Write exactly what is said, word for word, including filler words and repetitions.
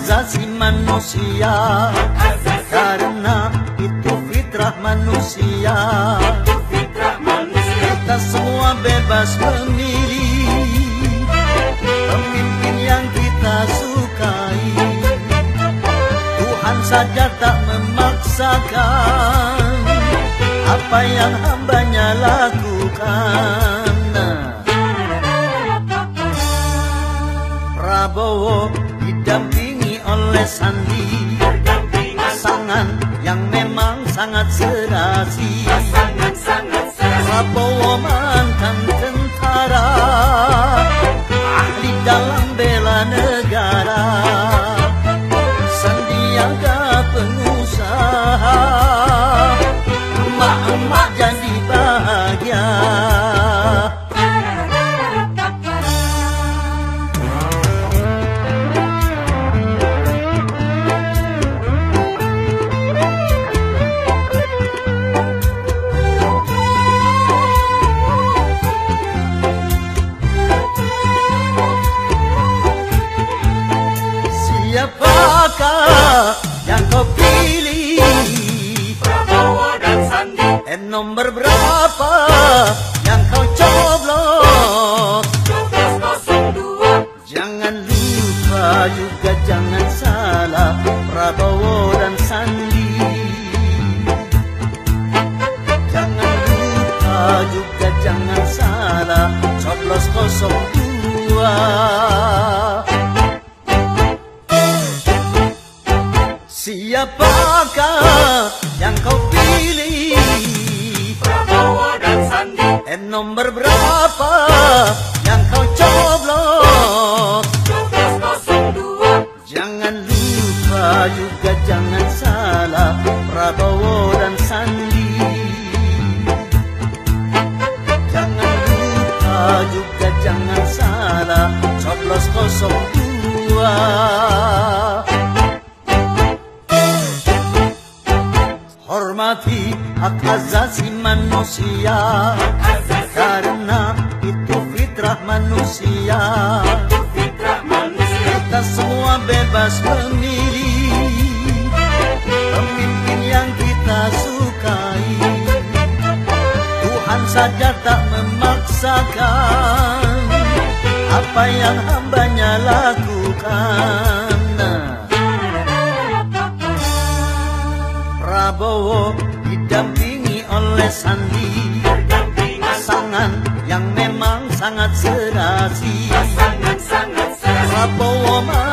asasi manusia, karena itu fitrah manusia. Kita semua bebas memilih pemimpin yang kita sukai. Tuhan saja tak memaksakan apa yang hambanya lakukan. Prabowo didampingi oleh Sandi, pasangan yang memang sangat serasi. Prabowo mantan tentara, ahli dalam bela negara. Sandiaga pengusaha, emak-emak jadi bahagia. Siapakah yang kau pilih? Prabowo dan Sandi. Eh, nomor berapa yang kau coblos? Coblos nol dua. Jangan lupa juga jangan salah Prabowo dan Sandi. Jangan lupa juga jangan salah coblos nol dua. Siapakah yang kau pilih? Prabowo dan Sandi. Eh, nomor berapa yang kau coblos? Coblos nol dua. Jangan lupa juga jangan salah Prabowo dan Sandi. Jangan lupa juga jangan salah coblos nol dua. Hormati hak asasi manusia, karena itu fitrah manusia. Kita semua bebas memilih pemimpin yang kita sukai. Tuhan saja tak memaksakan apa yang hambanya lakukan. Prabowo didampingi oleh Sandi, pasangan yang memang sangat serasi. Sangat-sangat Prabowo